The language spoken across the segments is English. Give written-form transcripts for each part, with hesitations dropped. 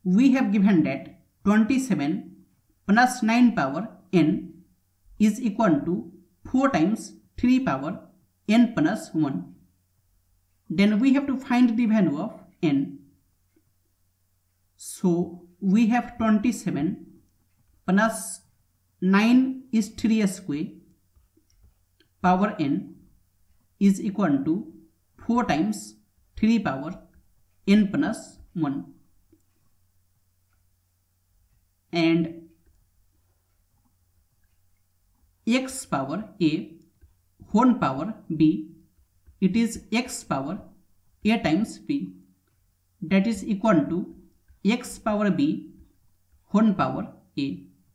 we have given that 27 plus 9 power n is equal to 4 times 3 power n plus 1. Then we have to find the value of n. So we have 27 plus 9 is 3 square power n is equal to 4 times 3 power n plus 1. And x power a whole power b, it is x power a times b, that is equal to x power b whole power a.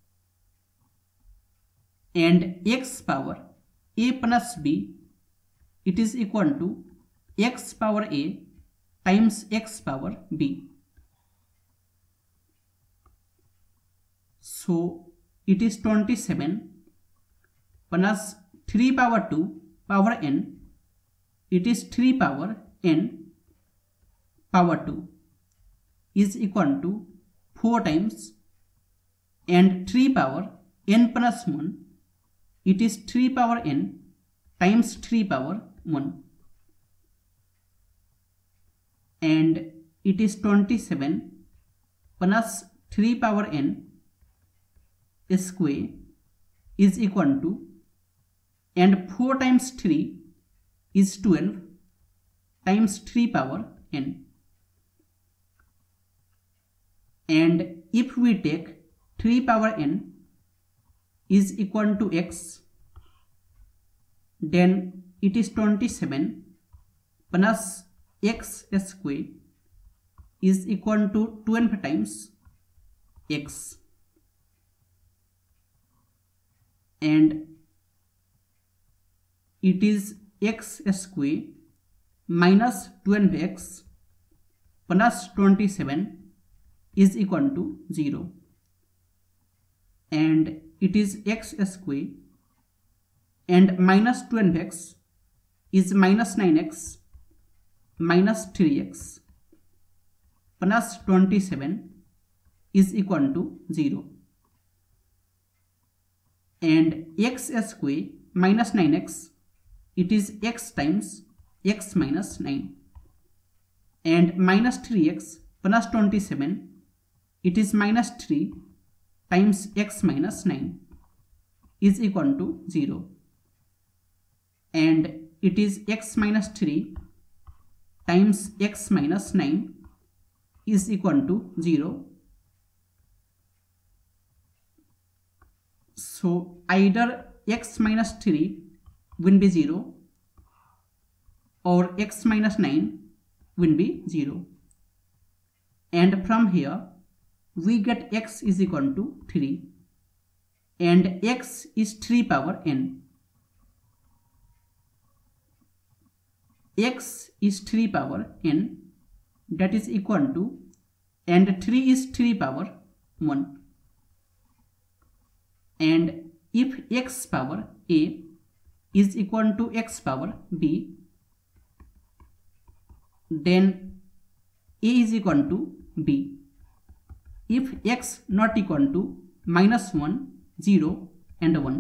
And x power a plus b, it is equal to x power a times x power b. So it is 27 plus 3 power 2 power n, it is 3 power n power 2 is equal to 4 times, and 3 power n plus 1, it is 3 power n times 3 power 1. And it is 27 plus 3 power n square is equal to, and 4 times 3 is 12 times 3 power n. And if we take 3 power n is equal to x, then it is 27 plus x square is equal to 12 times x. And it is x square minus 12x plus 27 is equal to 0. And it is x square and minus 12x is minus 9x minus 3x plus 27 is equal to 0. And x square minus 9x, it is x times x minus 9. And minus 3x plus 27, it is minus 3 times x minus 9 is equal to 0. And it is x minus 3 times x minus 9 is equal to 0. So either x minus 3 will be 0 or x minus 9 will be 0. And from here we get x is equal to 3, and x is 3 power n. X is 3 power n, that is equal to, and 3 is 3 power 1. And if x power a is equal to x power b, then a is equal to b. If x not equal to minus 1, 0 and 1.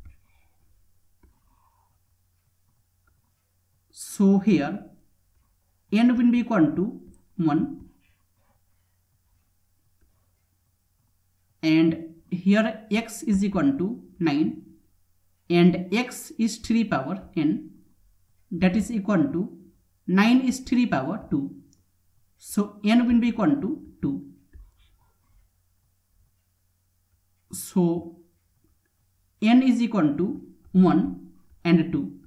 So here n will be equal to 1, and here x is equal to 9, and x is 3 power n, that is equal to 9 is 3 power 2. So n will be equal to 2. So n is equal to 1 and 2.